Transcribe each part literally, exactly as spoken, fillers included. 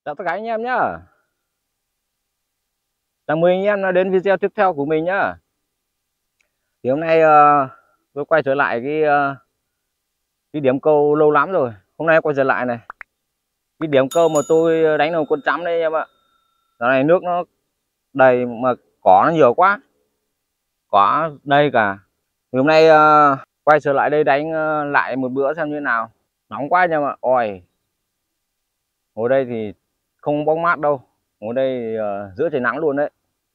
Chào tất cả anh em nhá. Chào mừng anh em đã đến video tiếp theo của mình nhá. Thì hôm nay uh, tôi quay trở lại cái uh, cái điểm câu lâu lắm rồi. Hôm nay quay trở lại này. Cái điểm câu mà tôi đánh đầu con chấm đây em ạ. Giờ này nước nó đầy mà cỏ nó nhiều quá. Cỏ đây cả. Thì hôm nay uh, quay trở lại đây đánh uh, lại một bữa xem như nào. Nóng quá em ạ. Ôi. Ngồi đây thì không bóng mát đâu. Ngồi đây thì, uh, giữa trời nắng luôn đấy.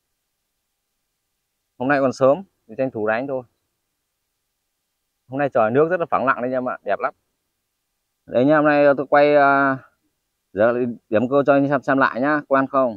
Hôm nay còn sớm thì tranh thủ đánh thôi. Hôm nay trời nước rất là phẳng lặng đấy nha em ạ, đẹp lắm. Đấy nha, hôm nay tôi quay uh, giờ điểm câu cho anh xem xem lại nhá, quen không?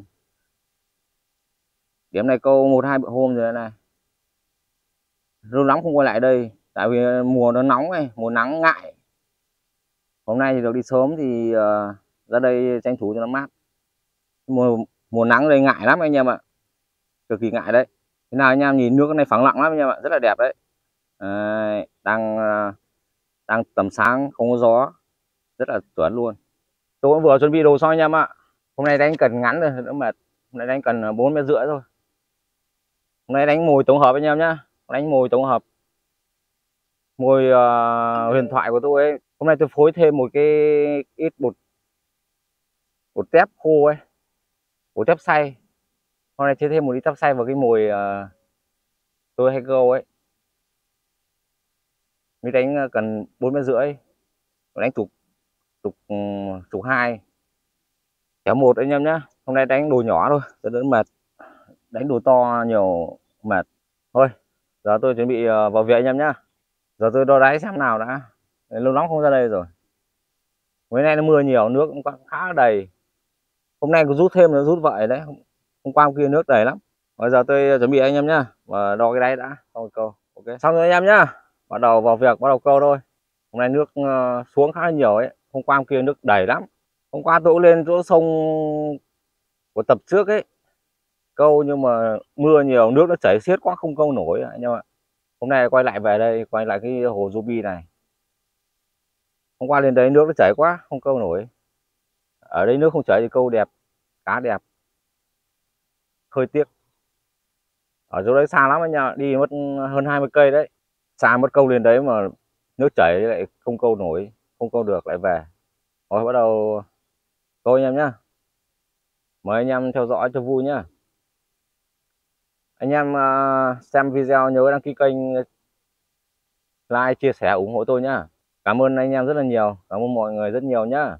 Điểm này câu một hai bữa hôm rồi này. Lâu lắm không quay lại đây, tại vì mùa nó nóng này, mùa nắng ngại. Hôm nay thì được đi sớm thì uh, ra đây tranh thủ cho nó mát. Mùa mùa nắng đây ngại lắm anh em ạ, cực kỳ ngại đấy. Thế nào anh em nhìn nước này phẳng lặng lắm anh em ạ, rất là đẹp đấy. À, đang đang tầm sáng không có gió, rất là tuyệt luôn. Tôi cũng vừa chuẩn bị đồ xong anh em ạ. Hôm nay đánh cần ngắn rồi đỡ mệt. Hôm nay đánh cần bốn mét rưỡi thôi. Hôm nay đánh mồi tổng hợp anh em nhá, đánh mồi tổng hợp mồi uh, huyền thoại của tôi ấy. Hôm nay tôi phối thêm một cái ít bột bột tép khô ấy, bột tép xay. Hôm nay chơi thêm một ít tép xay vào cái mồi uh, tôi hay câu ấy. Mới đánh cần bốn mét rưỡi, đánh tục tục tục hai kéo một anh em nhá. Hôm nay đánh đồ nhỏ thôi cho đỡ mệt, đánh đồ to nhiều mệt thôi. Giờ tôi chuẩn bị vào việc anh em nhá. Giờ tôi đo đáy xem nào đã, lâu lắm không ra đây rồi. Hôm nay nó mưa nhiều, nước cũng khá đầy. Hôm nay có rút thêm nó rút vậy đấy, hôm qua hôm kia nước đầy lắm. Bây giờ tôi chuẩn bị anh em nhá, và đo cái đáy đã xong câu. Ok, xong rồi anh em nhá, bắt đầu vào việc, bắt đầu câu thôi. Hôm nay nước xuống khá là nhiều ấy, hôm qua hôm kia nước đầy lắm. Hôm qua tôi lên chỗ sông của tập trước ấy câu, nhưng mà mưa nhiều nước nó chảy xiết quá không câu nổi anh em ạ. Hôm nay quay lại về đây, quay lại cái hồ Ruby này. Hôm qua lên đấy nước nó chảy quá không câu nổi. Ở đây nước không chảy thì câu đẹp, cá đẹp, hơi tiếc. Ở chỗ đấy xa lắm anh nha, đi mất hơn hai mươi cây đấy, xa mất câu lên đấy mà nước chảy lại không câu nổi, không câu được lại về. Rồi bắt đầu câu anh em nhá. Mời anh em theo dõi cho vui nhá. Anh em uh, xem video nhớ đăng ký kênh, like, chia sẻ, ủng hộ tôi nhá. Cảm ơn anh em rất là nhiều, cảm ơn mọi người rất nhiều nhá.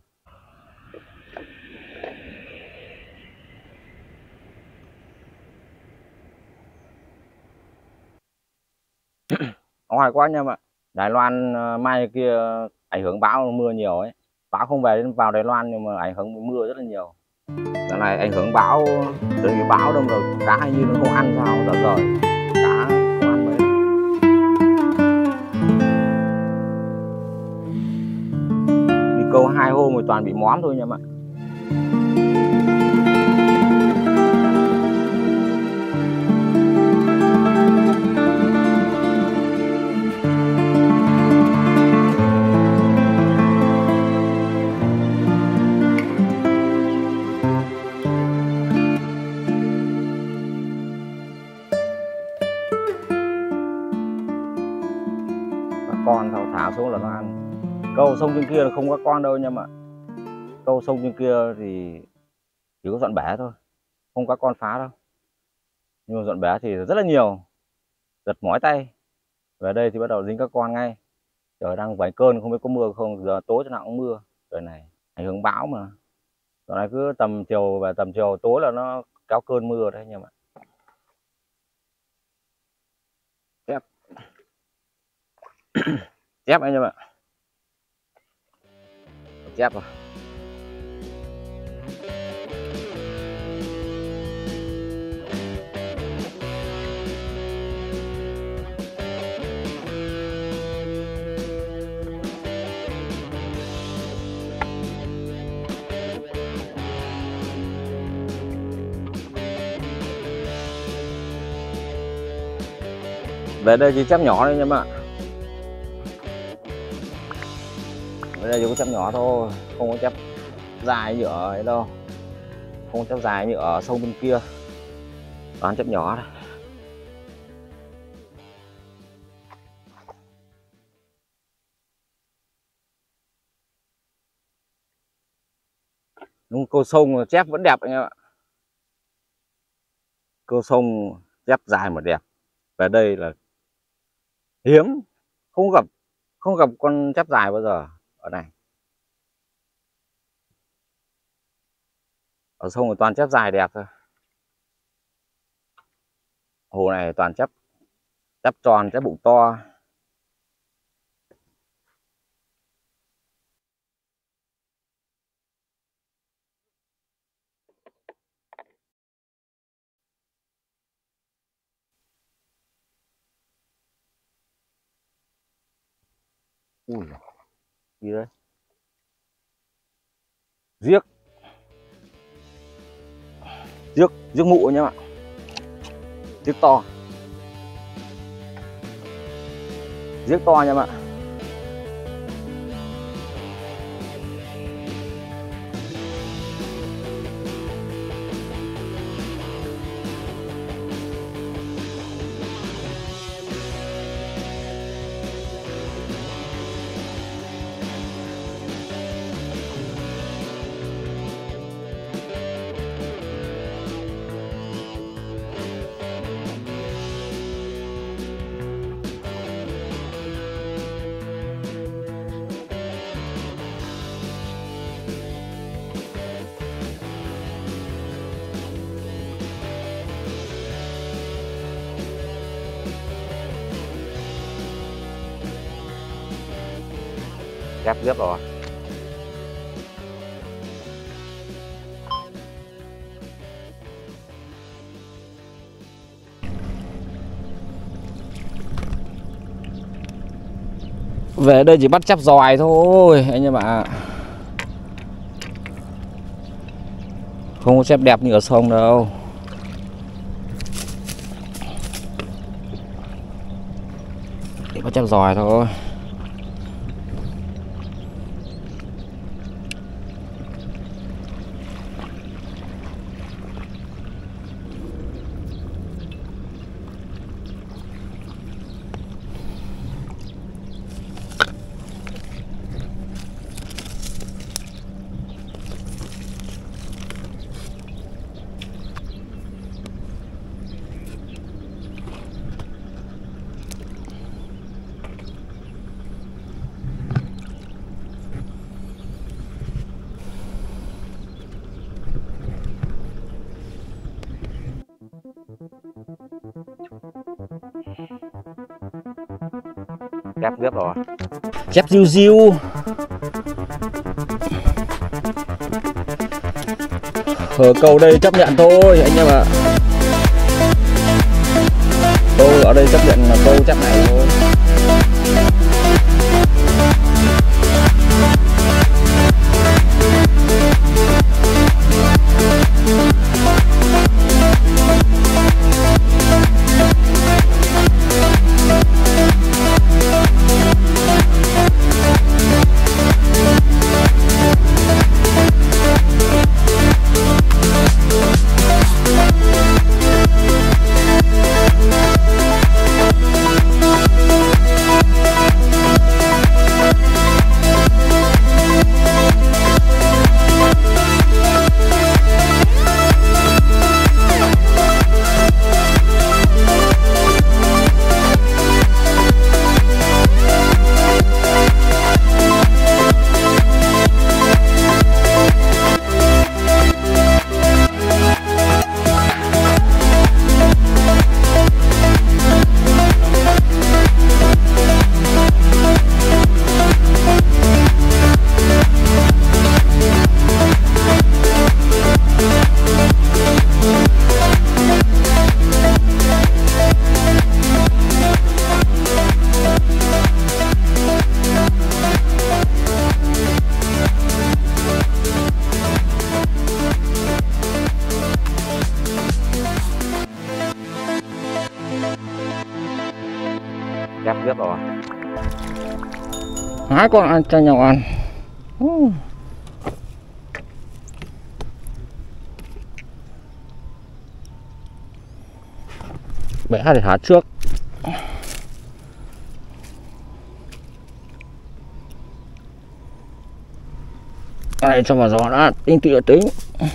Ngoài quá anh em ạ. Đài Loan uh, mai kia ảnh hưởng bão mưa nhiều ấy. Bão không về đến vào Đài Loan nhưng mà ảnh hưởng mưa rất là nhiều. Giờ này ảnh hưởng bão, từ cái bão đông rồi cá hay như nó không ăn sao giờ rồi. Cá không ăn mấy. Đi câu hai hôm rồi toàn bị móm thôi nha em ạ. Con thảo thả xuống là nó ăn. Câu sông trên kia là không có con đâu nha mà. Câu sông trên kia thì chỉ có dọn bể thôi, không có con phá đâu. Nhưng mà dọn bể thì rất là nhiều, giật mỏi tay. Về đây thì bắt đầu dính các con ngay. Trời đang vài cơn, không biết có mưa không, giờ tối cho nào cũng mưa. Trời này ảnh hưởng bão mà. Giờ này cứ tầm chiều và tầm chiều tối là nó kéo cơn mưa đấy anh em ạ. Chép chép anh em ạ. Chép rồi. Về đây chỉ chép nhỏ thôi anh em ạ. Về đây chỉ có chép nhỏ thôi, không có chép dài nhựa ấy đâu. không chép dài như ở sông bên kia, toàn chép nhỏ thôi. Nhưng câu sông chép vẫn đẹp anh em ạ. Câu sông chép dài mà đẹp. Về đây là hiếm, không gặp không gặp con chép dài bao giờ ở này. Ở sông thì toàn chép dài đẹp thôi. Hồ này toàn chép chép tròn, chép bụng to. Ui, gì đấy? Giếc. Giếc, giếc mụ nhá bạn. Giếc to. Giếc to nha bạn. Chép giếc rồi. Về đây chỉ bắt chép giòi thôi anh em ạ. Không có chép đẹp như ở sông đâu. Chỉ bắt chép giòi thôi. Chép giếc rồi. Chép riu riu. Ở câu đây chấp nhận thôi anh em ạ. Câu ở đây chấp nhận là câu chép này thôi. Chép giếc rồi. Hai con ăn cho nhau ăn. bẻ để thả trước. Đây cho vào giò đã, tính tỉ tính.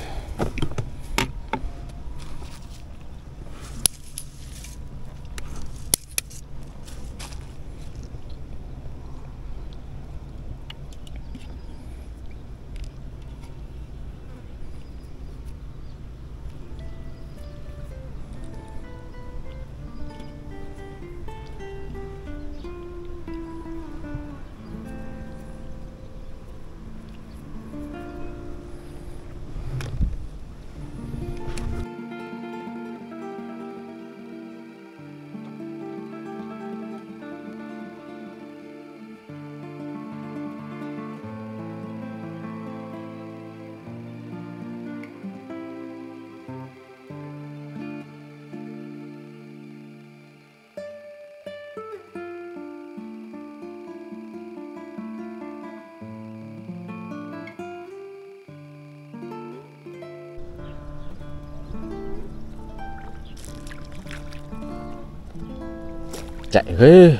Chạy ghê,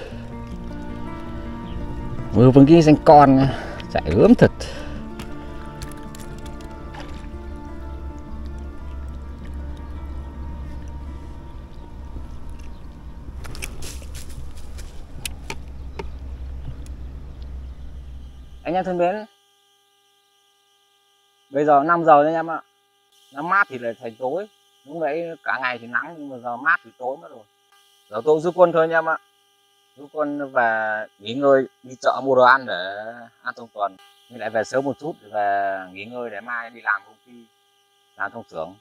vừa vẫn kia xanh con, chạy gớm thật. Anh em thân mến, bây giờ năm giờ anh em ạ. Nó mát thì lại thành tối, lúc đấy cả ngày thì nắng nhưng mà giờ mát thì tối mất rồi. Giờ tôi rút quân thôi anh em ạ. Rút quân về nghỉ ngơi, đi chợ mua đồ ăn để ăn trong tuần. Nhưng lại về sớm một chút để về nghỉ ngơi để mai đi làm công ty, làm trong xưởng.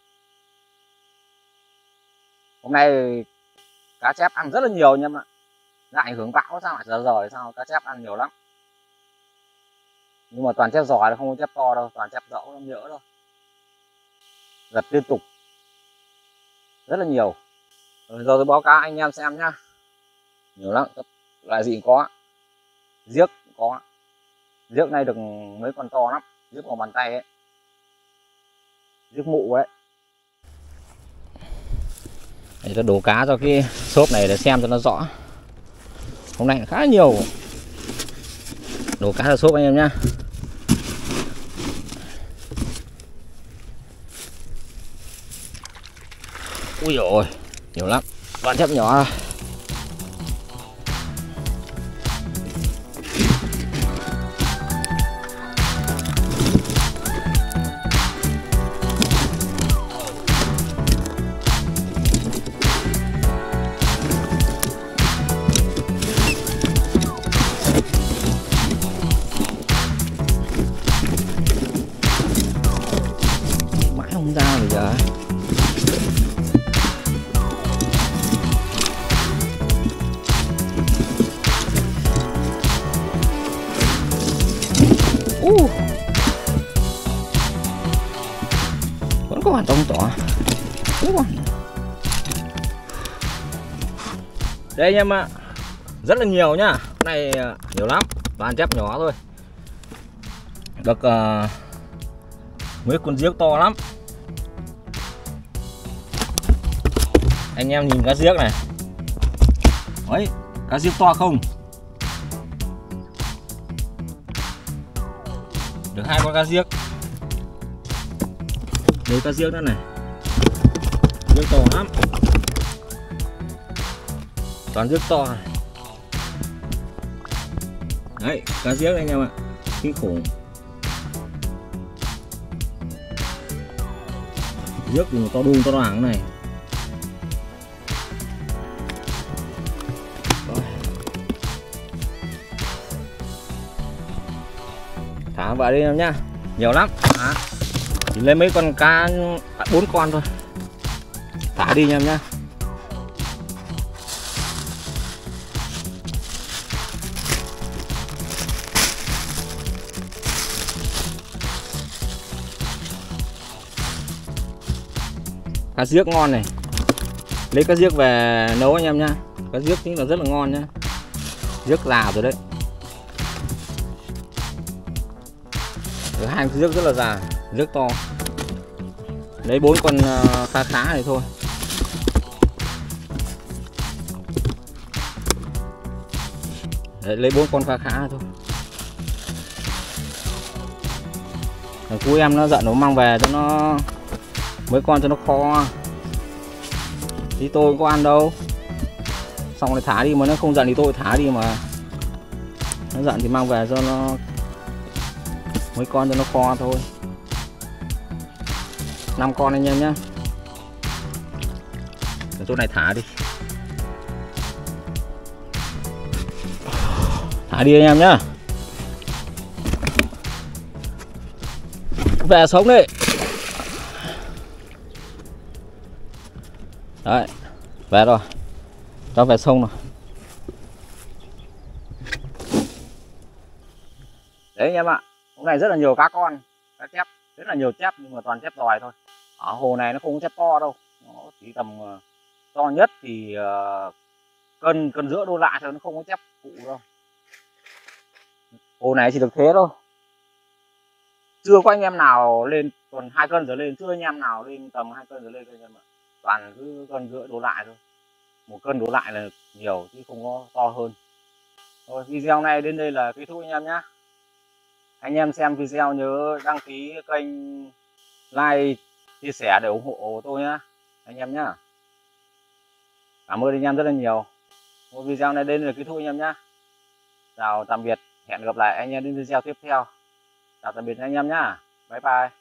Hôm nay cá chép ăn rất là nhiều anh em ạ. Đã ảnh hưởng bão sao lại giờ giờ sao cá chép ăn nhiều lắm. Nhưng mà toàn chép giỏi, không có chép to đâu, toàn chép dẫu không nhỡ đâu. Giật liên tục rất là nhiều. Rồi giờ tôi báo cáo anh em xem nhá. Nhiều lắm, loại gì cũng có. Giếc cũng có. Giếc này được mấy con to lắm, giếc bằng bàn tay ấy. Giếc mụ ấy. Để tôi đổ cá cho cái xốp này để xem cho nó rõ. Hôm nay khá nhiều. Đổ cá cho xốp anh em nhá. Ui dồi ôi, nhiều lắm. Bạn chép nhỏ. Mãi không ra bây giờ. Uh. Vẫn có hoàn trong tỏ. Đây anh em ạ, rất là nhiều nhá. Hôm nay nhiều lắm, toàn chép nhỏ thôi. Được uh, mấy con giếc to lắm. Anh em nhìn cá giếc này. Đấy, cá giếc to không? Được hai con cá giếc. Đấy cá giếc nữa này. Giếc to lắm. Toàn giếc to này. Đấy, cá giếc anh em ạ. Kinh khủng. Giếc thì to đùng to đoàng này. Thả vào đây em nhá, nhiều lắm. À, chỉ lấy mấy con cá, bốn con thôi. Thả đi nha em nhá. Cá giếc ngon này, lấy cá giếc về nấu anh em nhá. Cá giếc chính là rất là ngon nhá, giếc già rồi đấy. Ở hai con giếc rất là già, giếc to. Lấy bốn con khá khá này thôi. Đấy, lấy bốn con khá khá thôi. Thằng cu em nó giận nó mang về cho nó mấy con cho nó kho. Thì tôi cũng có ăn đâu. Xong rồi thả đi, mà nó không giận thì tôi thả đi, mà nó giận thì mang về cho nó mấy con cho nó kho thôi. Năm con anh em nhé. Ở chỗ này thả đi. Thả đi anh em nhá. Về sống đi. Đấy, về rồi. Cho về sông rồi. Đấy anh em ạ. Hôm nay rất là nhiều cá con, cá chép, rất là nhiều chép, nhưng mà toàn chép giòi thôi. Ở hồ này nó không có chép to đâu. Nó chỉ tầm to nhất thì uh, cân cân rưỡi đô lại thôi, nó không có chép phụ đâu. Hồ này chỉ được thế thôi. Chưa có anh em nào lên còn hai cân trở lên, chưa anh em nào lên tầm hai cân trở lên anh em ạ. Toàn cứ cân rưỡi đổ lại thôi. Một cân đổ lại là nhiều chứ không có to hơn. Rồi, video này đến đây là kết thúc anh em nhé. Anh em xem video nhớ đăng ký kênh, like, chia sẻ để ủng hộ tôi nhé anh em nhé. Cảm ơn anh em rất là nhiều. Một video này đến là kết thúc anh em nhé. Chào tạm biệt, hẹn gặp lại anh em đến video tiếp theo. Chào tạm biệt anh em nhé. Bye bye.